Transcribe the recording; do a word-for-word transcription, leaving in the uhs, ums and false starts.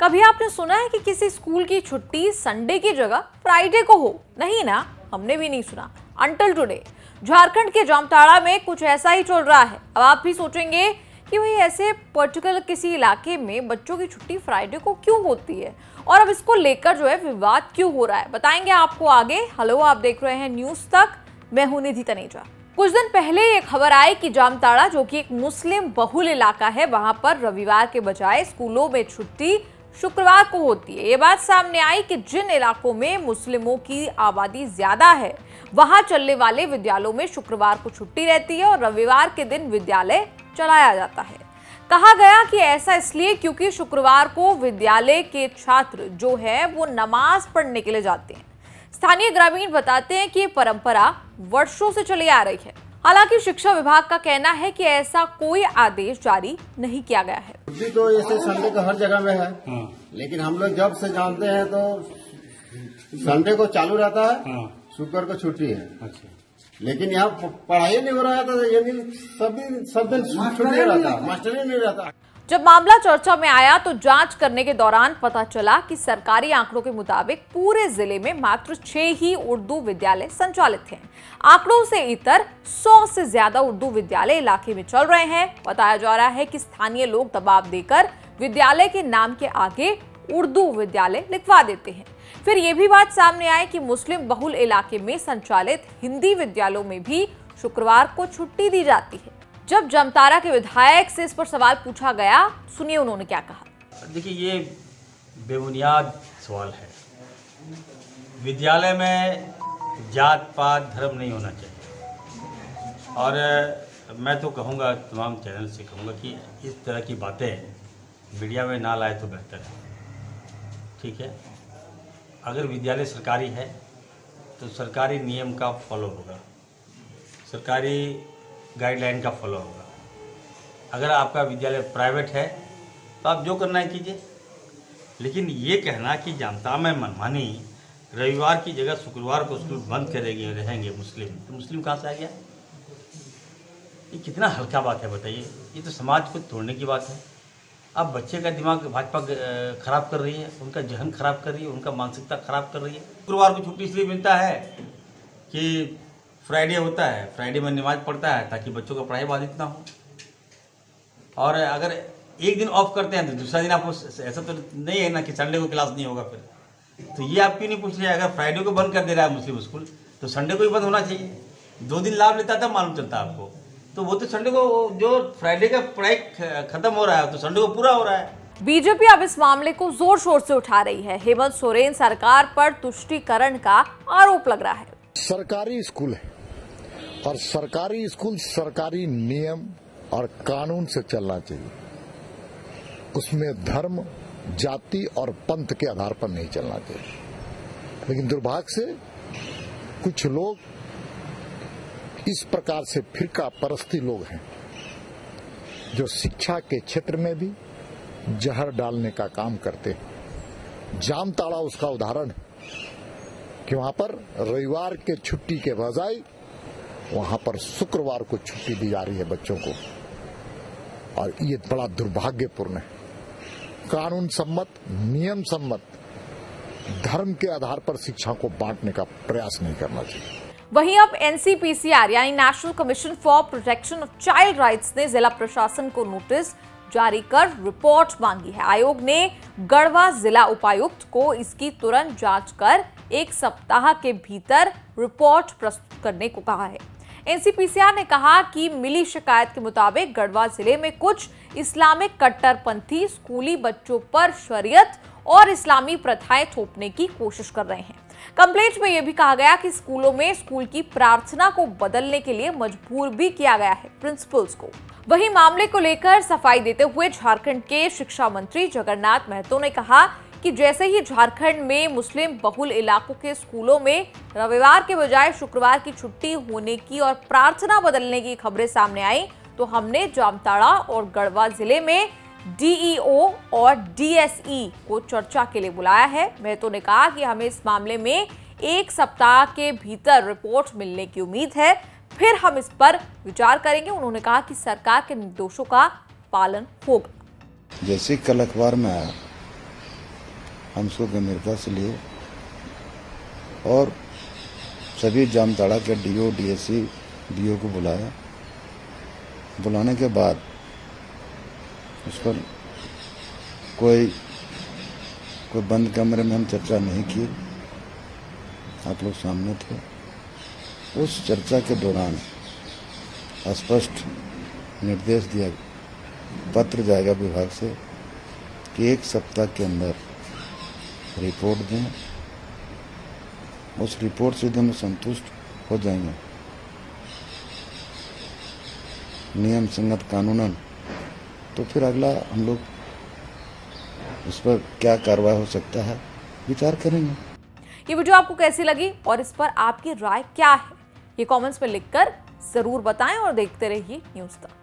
कभी आपने सुना है कि किसी स्कूल की छुट्टी संडे की जगह फ्राइडे को हो? नहीं ना, हमने भी नहीं सुना अंटिल टुडे। झारखंड के जामताड़ा में कुछ ऐसा ही चल रहा है। अब आप भी सोचेंगे कि भाई ऐसे पर्टिकुलर किसी इलाके में बच्चों की छुट्टी फ्राइडे को क्यों होती है और अब इसको लेकर जो है विवाद क्यों हो रहा है, बताएंगे आपको आगे। हेलो, आप देख रहे हैं न्यूज तक, मैं हूं निधि तनेजा। कुछ दिन पहले ये खबर आई कि जामताड़ा, जो कि एक मुस्लिम बहुल इलाका है, वहां पर रविवार के बजाय स्कूलों में छुट्टी शुक्रवार को होती है। ये बात सामने आई कि जिन इलाकों में मुस्लिमों की आबादी ज्यादा है वहां चलने वाले विद्यालयों में शुक्रवार को छुट्टी रहती है और रविवार के दिन विद्यालय चलाया जाता है। कहा गया कि ऐसा इसलिए क्योंकि शुक्रवार को विद्यालय के छात्र जो है वो नमाज पढ़ने के लिए जाते हैं। स्थानीय ग्रामीण बताते हैं कि ये परंपरा वर्षों से चली आ रही है। हालांकि शिक्षा विभाग का कहना है कि ऐसा कोई आदेश जारी नहीं किया गया है। छुट्टी तो ऐसे संडे को हर जगह में है, लेकिन हम लोग जब से जानते हैं तो संडे को चालू रहता है, शुक्र को छुट्टी है। अच्छा। लेकिन यहाँ पढ़ाई नहीं हो रहा है तो यानी सब दिन सब दिन छुट्टी रहता, मास्टर ही नहीं रहता। जब मामला चर्चा में आया तो जांच करने के दौरान पता चला कि सरकारी आंकड़ों के मुताबिक पूरे जिले में मात्र छह ही उर्दू विद्यालय संचालित हैं। आंकड़ों से इतर सौ से ज्यादा उर्दू विद्यालय इलाके में चल रहे हैं। बताया जा रहा है कि स्थानीय लोग दबाव देकर विद्यालय के नाम के आगे उर्दू विद्यालय लिखवा देते हैं। फिर यह भी बात सामने आई कि मुस्लिम बहुल इलाके में संचालित हिंदी विद्यालयों में भी शुक्रवार को छुट्टी दी जाती है। जब जामताड़ा के विधायक से इस पर सवाल पूछा गया, सुनिए उन्होंने क्या कहा। देखिए, ये बेबुनियाद सवाल है। विद्यालय में जात पात धर्म नहीं होना चाहिए और मैं तो कहूँगा, तमाम चैनल से कहूँगा कि इस तरह की बातें मीडिया में ना लाए तो बेहतर है। ठीक है, अगर विद्यालय सरकारी है तो सरकारी नियम का फॉलो होगा, सरकारी गाइडलाइन का फॉलो होगा। अगर आपका विद्यालय प्राइवेट है तो आप जो करना है कीजिए, लेकिन ये कहना कि जामताड़ा में मनमानी रविवार की जगह शुक्रवार को स्कूल बंद करेंगे रहेंगे मुस्लिम, तो मुस्लिम कहाँ से आ गया? ये कितना हल्का बात है बताइए। ये तो समाज को तोड़ने की बात है। अब बच्चे का दिमाग भाजपा खराब कर रही है, उनका जहन खराब कर रही है, उनका मानसिकता खराब कर रही है। शुक्रवार को छुट्टी इसलिए मिलता है कि फ्राइडे होता है, फ्राइडे में नमाज पढ़ता है ताकि बच्चों का पढ़ाई बाधित ना हो। और अगर एक दिन ऑफ करते हैं तो दूसरा दिन आपको, ऐसा तो नहीं है ना कि संडे को क्लास नहीं होगा। फिर तो ये आप क्यों नहीं पूछ रहे? अगर फ्राइडे को बंद कर दे रहा है मुस्लिम स्कूल तो संडे को ही बंद होना चाहिए। दो दिन लाभ लेता था, मालूम चलता आपको। तो वो तो संडे को, जो फ्राइडे का पढ़ाई खत्म हो रहा है तो संडे को पूरा हो रहा है। बीजेपी अब इस मामले को जोर शोर से उठा रही है। हेमंत सोरेन सरकार पर तुष्टीकरण का आरोप लग रहा है। सरकारी स्कूल है और सरकारी स्कूल सरकारी नियम और कानून से चलना चाहिए। उसमें धर्म, जाति और पंथ के आधार पर नहीं चलना चाहिए। लेकिन दुर्भाग्य से कुछ लोग इस प्रकार से फिरका परस्ती लोग हैं जो शिक्षा के क्षेत्र में भी जहर डालने का काम करते हैं। जामताड़ा उसका उदाहरण है कि वहां पर रविवार के छुट्टी के बजाय वहां पर शुक्रवार को छुट्टी दी जा रही है बच्चों को, और ये बड़ा दुर्भाग्यपूर्ण है। कानून सम्मत, नियम सम्मत, धर्म के आधार पर शिक्षा को बांटने का प्रयास नहीं करना चाहिए। वहीं अब एनसीपीसीआर यानी National Commission for Protection of Child Rights ने जिला प्रशासन को नोटिस जारी कर रिपोर्ट मांगी है। आयोग ने गढ़वा जिला उपायुक्त को इसकी तुरंत जांच कर एक सप्ताह के भीतर रिपोर्ट प्रस्तुत करने को कहा है। एनसीपीसीआर ने कहा कि मिली शिकायत के मुताबिक गढ़वा जिले में कुछ इस्लामिक कट्टरपंथी स्कूली बच्चों पर शरीयत और इस्लामी प्रथाएं थोपने की कोशिश कर रहे हैं। कंप्लेंट में यह भी कहा गया कि स्कूलों में स्कूल की प्रार्थना को बदलने के लिए मजबूर भी किया गया है प्रिंसिपल्स को। वहीं मामले को लेकर सफाई देते हुए झारखंड के शिक्षा मंत्री जगन्नाथ महतो ने कहा कि जैसे ही झारखंड में मुस्लिम बहुल इलाकों के स्कूलों में रविवार के बजाय शुक्रवार की छुट्टी होने की और प्रार्थना बदलने की खबरें सामने आई तो हमने जामताड़ा और गढ़वा जिले में डीईओ और डीएसई को चर्चा के लिए बुलाया है। महतो ने कहा कि हमें इस मामले में एक सप्ताह के भीतर रिपोर्ट मिलने की उम्मीद है, फिर हम इस पर विचार करेंगे। उन्होंने कहा कि सरकार के निर्देशों का पालन होगा। जैसे कल अखबार में आया हम उसको गंभीरता से लिए और सभी जामताड़ा के डीओ, डीएससी, बीओ को बुलाया। बुलाने के बाद उस पर कोई कोई बंद कमरे में हम चर्चा नहीं की, आप लोग सामने थे। उस चर्चा के दौरान स्पष्ट निर्देश दिया, पत्र जाएगा विभाग से कि एक सप्ताह के अंदर रिपोर्ट दें। उस रिपोर्ट से यदि हम संतुष्ट हो जाएंगे नियम संगत कानूनन, तो फिर अगला हम लोग इस पर क्या कार्रवाई हो सकता है विचार करेंगे। ये वीडियो आपको कैसी लगी और इस पर आपकी राय क्या है, ये कमेंट्स में लिखकर जरूर बताएं और देखते रहिए न्यूज़ तक।